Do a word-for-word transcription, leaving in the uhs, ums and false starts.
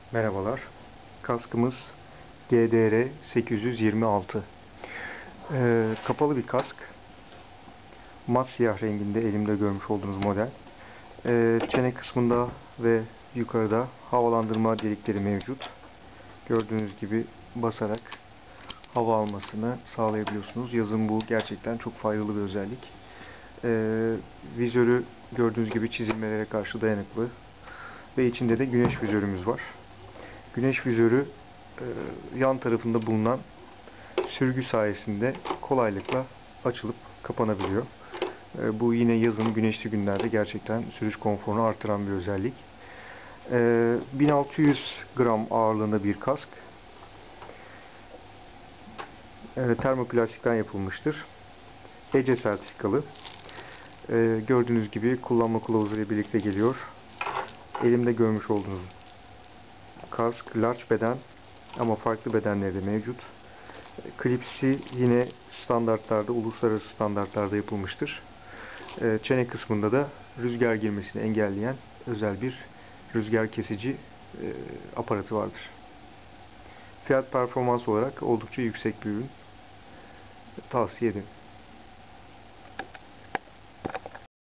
Merhabalar. Kaskımız G D R sekiz yüz yirmi altı. Ee, kapalı bir kask. Mat siyah renginde elimde görmüş olduğunuz model. Ee, çene kısmında ve yukarıda havalandırma delikleri mevcut. Gördüğünüz gibi basarak hava almasını sağlayabiliyorsunuz. Yazın bu gerçekten çok faydalı bir özellik. Ee, vizörü gördüğünüz gibi çizilmelere karşı dayanıklı. Ve içinde de güneş vizörümüz var. Güneş vizörü e, yan tarafında bulunan sürgü sayesinde kolaylıkla açılıp kapanabiliyor. E, bu yine yazın güneşli günlerde gerçekten sürüş konforunu artıran bir özellik. E, bin altı yüz gram ağırlığında bir kask. E, termoplastikten yapılmıştır. E C E sertifikalı. E, gördüğünüz gibi kullanma kılavuzu ile birlikte geliyor. Elimde görmüş olduğunuz kask large beden ama farklı bedenleri de mevcut. Klipsi yine standartlarda, uluslararası standartlarda yapılmıştır. Çene kısmında da rüzgar girmesini engelleyen özel bir rüzgar kesici aparatı vardır. Fiyat performans olarak oldukça yüksek bir ürün. Tavsiye ederim.